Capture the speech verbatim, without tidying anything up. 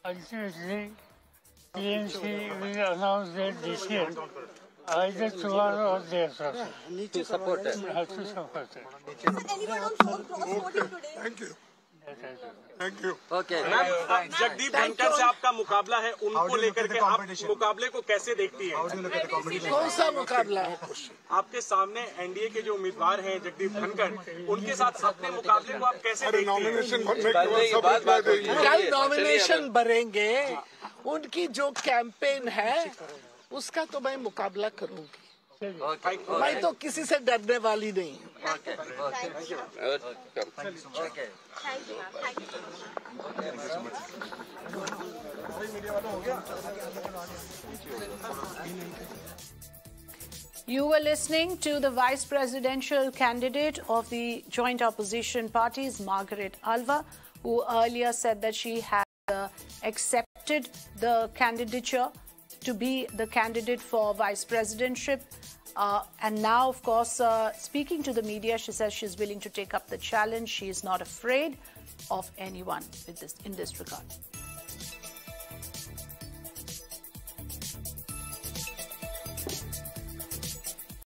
Ultimately, T M C will announce their decision either tomorrow or day after. To support it. Have to support it. Anyone on cross-voting today? Thank you. Thank you. Okay. Ma'am, Jagdeep Dhankhar से आपका मुकाबला है, उनको लेकर के आप मुकाबले को कैसे देखती हैं? कौन सा मुकाबला है? आपके सामने एनडीए के जो उम्मीदवार हैं जगदीप धनखर, उनके साथ अपने मुकाबले को आप कैसे देखती हैं? नॉमिनेशन भरने के बाद सब रिप्लाई देंगे। कल नॉमिनेशन भरेंगे, उनकी जो कैंपेन है उसका तो मैं मुकाबला करूंगी। मैं तो किसी से डरने वाली नहीं। You were listening to the vice presidential candidate of the joint opposition parties, Margaret Alva, who earlier said that she had uh, accepted the candidature to be the candidate for vice presidentship. Uh, and now, of course, uh, speaking to the media, she says she's willing to take up the challenge. She is not afraid of anyone with this, in this regard.